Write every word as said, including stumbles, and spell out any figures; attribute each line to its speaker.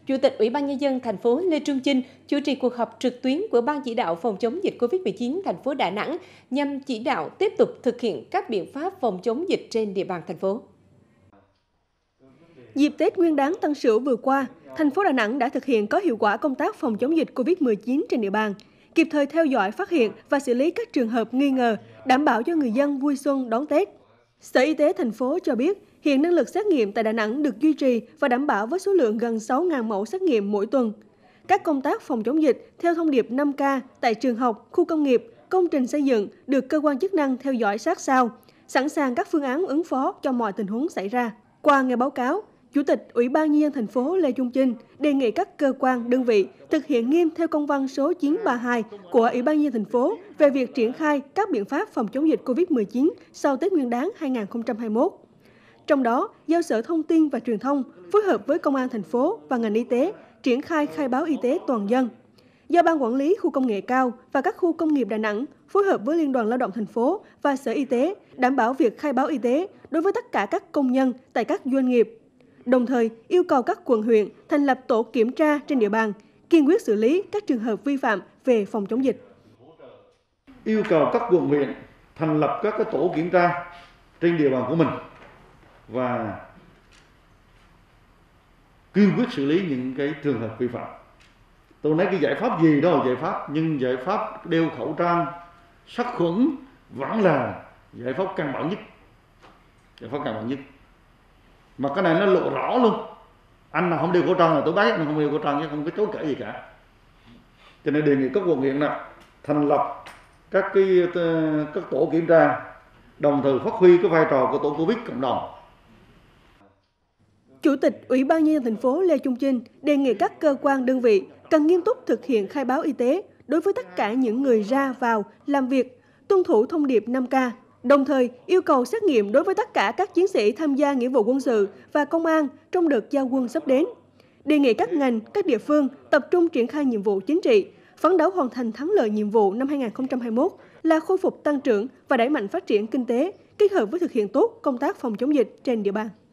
Speaker 1: Chủ tịch Ủy ban Nhân dân thành phố Lê Trung Chinh chủ trì cuộc họp trực tuyến của Ban chỉ đạo phòng chống dịch Covid mười chín thành phố Đà Nẵng nhằm chỉ đạo tiếp tục thực hiện các biện pháp phòng chống dịch trên địa bàn thành phố.
Speaker 2: Dịp Tết Nguyên đán Tân Sửu vừa qua, thành phố Đà Nẵng đã thực hiện có hiệu quả công tác phòng chống dịch Covid mười chín trên địa bàn, kịp thời theo dõi, phát hiện và xử lý các trường hợp nghi ngờ, đảm bảo cho người dân vui xuân đón Tết. Sở Y tế thành phố cho biết, hiện năng lực xét nghiệm tại Đà Nẵng được duy trì và đảm bảo với số lượng gần sáu nghìn mẫu xét nghiệm mỗi tuần. Các công tác phòng chống dịch theo thông điệp năm K tại trường học, khu công nghiệp, công trình xây dựng được cơ quan chức năng theo dõi sát sao, sẵn sàng các phương án ứng phó cho mọi tình huống xảy ra. Qua nghe báo cáo, Chủ tịch Ủy ban Nhân dân thành phố Lê Trung Chinh đề nghị các cơ quan, đơn vị thực hiện nghiêm theo công văn số chín ba hai của Ủy ban Nhân dân thành phố về việc triển khai các biện pháp phòng chống dịch Covid mười chín sau Tết Nguyên đán hai nghìn không trăm hai mươi mốt. Trong đó, giao Sở Thông tin và Truyền thông phối hợp với Công an thành phố và ngành y tế triển khai khai báo y tế toàn dân. Do Ban Quản lý Khu công nghệ cao và các khu công nghiệp Đà Nẵng phối hợp với Liên đoàn Lao động thành phố và Sở Y tế đảm bảo việc khai báo y tế đối với tất cả các công nhân tại các doanh nghiệp. Đồng thời, yêu cầu các quận huyện thành lập tổ kiểm tra trên địa bàn, kiên quyết xử lý các trường hợp vi phạm về phòng chống dịch.
Speaker 3: Yêu cầu các quận huyện thành lập các cái tổ kiểm tra trên địa bàn của mình và kiên quyết xử lý những cái trường hợp vi phạm. Tôi nói cái giải pháp gì đó là giải pháp, nhưng giải pháp đeo khẩu trang, sát khuẩn vẫn là giải pháp căn bản nhất. Giải pháp căn bản nhất. Mà cái này nó lộ rõ luôn. Anh nào không đeo khẩu trang là tôi bắt anh không đeo khẩu trang chứ không có chối cãi gì cả. Cho nên đề nghị các quận huyện là thành lập các cái các tổ kiểm tra, đồng thời phát huy cái vai trò của tổ Covid cộng đồng.
Speaker 2: Chủ tịch Ủy ban Nhân dân thành phố Lê Trung Chinh đề nghị các cơ quan, đơn vị cần nghiêm túc thực hiện khai báo y tế đối với tất cả những người ra vào làm việc, tuân thủ thông điệp năm K. Đồng thời, yêu cầu xét nghiệm đối với tất cả các chiến sĩ tham gia nghĩa vụ quân sự và công an trong đợt giao quân sắp đến. Đề nghị các ngành, các địa phương tập trung triển khai nhiệm vụ chính trị, phấn đấu hoàn thành thắng lợi nhiệm vụ năm hai nghìn không trăm hai mươi mốt là khôi phục tăng trưởng và đẩy mạnh phát triển kinh tế, kết hợp với thực hiện tốt công tác phòng chống dịch trên địa bàn.